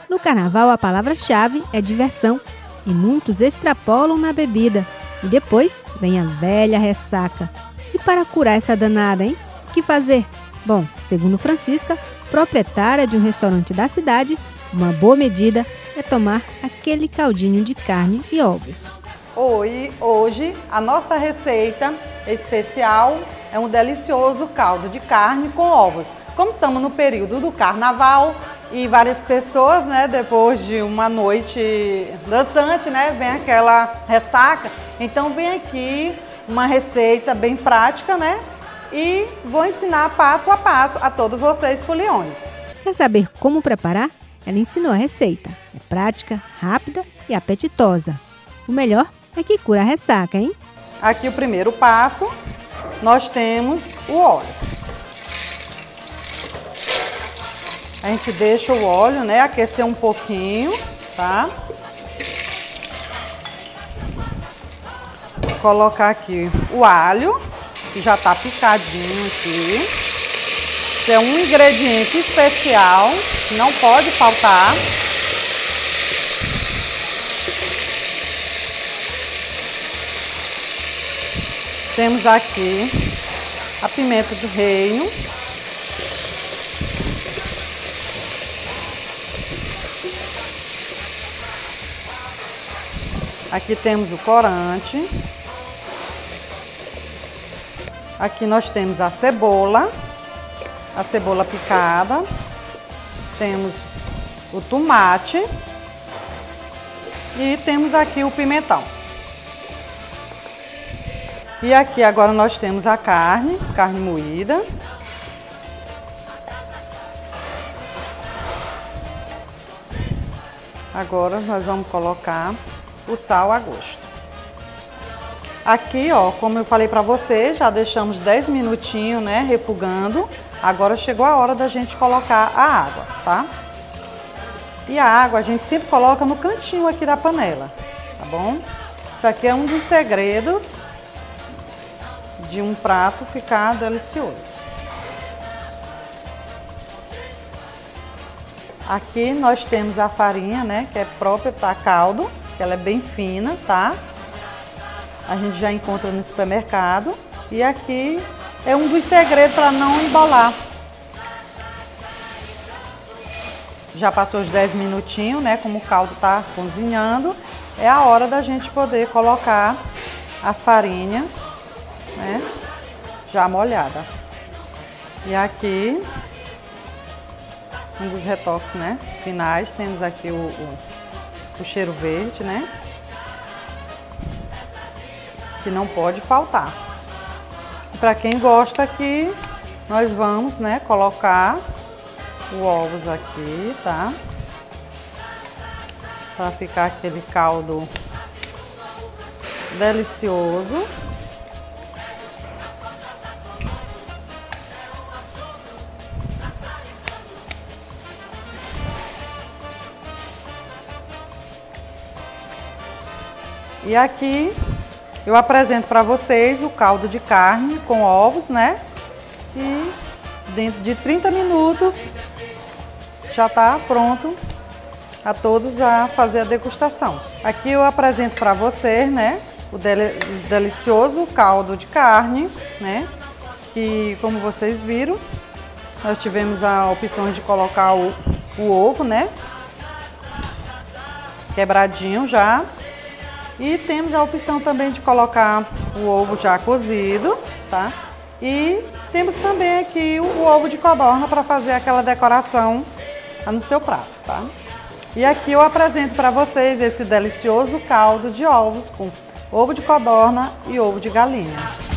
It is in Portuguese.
No carnaval, a palavra-chave é diversão e muitos extrapolam na bebida. E depois vem a velha ressaca. E para curar essa danada, hein? O que fazer? Bom, segundo Francisca, proprietária de um restaurante da cidade, uma boa medida é tomar aquele caldinho de carne e ovos. Hoje a nossa receita especial é um delicioso caldo de carne com ovos. Como estamos no período do carnaval e várias pessoas, né, depois de uma noite dançante, né, vem aquela ressaca, então vem aqui uma receita bem prática, né, e vou ensinar passo a passo a todos vocês, foliões. Quer saber como preparar? Ela ensinou a receita. É prática, rápida e apetitosa. O melhor é que cura a ressaca, hein? Aqui o primeiro passo, nós temos o óleo. A gente deixa o óleo, né, aquecer um pouquinho, tá? Vou colocar aqui o alho, que já tá picadinho aqui. Esse é um ingrediente especial, que não pode faltar. Temos aqui a pimenta do reino. Aqui temos o corante. Aqui nós temos a cebola picada. Temos o tomate e temos aqui o pimentão. E aqui agora nós temos a carne moída. Agora nós vamos colocar o sal a gosto. Aqui, ó, como eu falei para vocês, já deixamos 10 minutinhos, né, refogando. Agora chegou a hora da gente colocar a água, tá? E a água a gente sempre coloca no cantinho aqui da panela, tá bom? Isso aqui é um dos segredos de um prato ficar delicioso. Aqui nós temos a farinha, né, que é própria para caldo, que ela é bem fina, tá? A gente já encontra no supermercado. E aqui é um dos segredos para não embolar. Já passou os 10 minutinhos, né? Como o caldo tá cozinhando, é a hora da gente poder colocar a farinha, né? Já molhada. E aqui, um dos retoques, né, finais, temos aqui o cheiro verde, né? Que não pode faltar. Para quem gosta aqui, nós vamos, né, colocar os ovos aqui, tá? Para ficar aquele caldo delicioso. E aqui eu apresento para vocês o caldo de carne com ovos, né? E dentro de 30 minutos já está pronto a todos a fazer a degustação. Aqui eu apresento para vocês, né, o delicioso caldo de carne, né? Que, como vocês viram, nós tivemos a opção de colocar o ovo, né? Quebradinho já. E temos a opção também de colocar o ovo já cozido, tá? E temos também aqui o ovo de codorna para fazer aquela decoração no seu prato, tá? E aqui eu apresento para vocês esse delicioso caldo de ovos com ovo de codorna e ovo de galinha.